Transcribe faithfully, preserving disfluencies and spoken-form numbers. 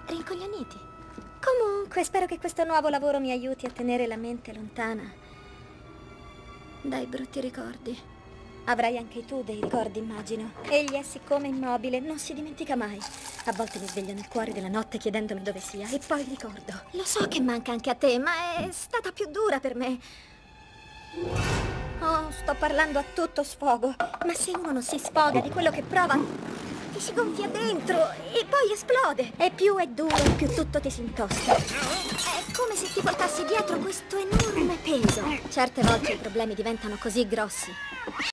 rincoglioniti. Comunque, spero che questo nuovo lavoro mi aiuti a tenere la mente lontana dai brutti ricordi. Avrai anche tu dei ricordi, immagino. Egli è siccome immobile, non si dimentica mai. A volte mi sveglio nel cuore della notte chiedendomi dove sia e poi ricordo. Lo so che manca anche a te, ma è stata più dura per me. Oh, sto parlando a tutto sfogo. Ma se uno non si sfoga di quello che prova, ti si gonfia dentro e poi esplode. E più è duro, più tutto ti si intosta. È come se ti portassi dietro questo enorme peso. Certe volte i problemi diventano così grossi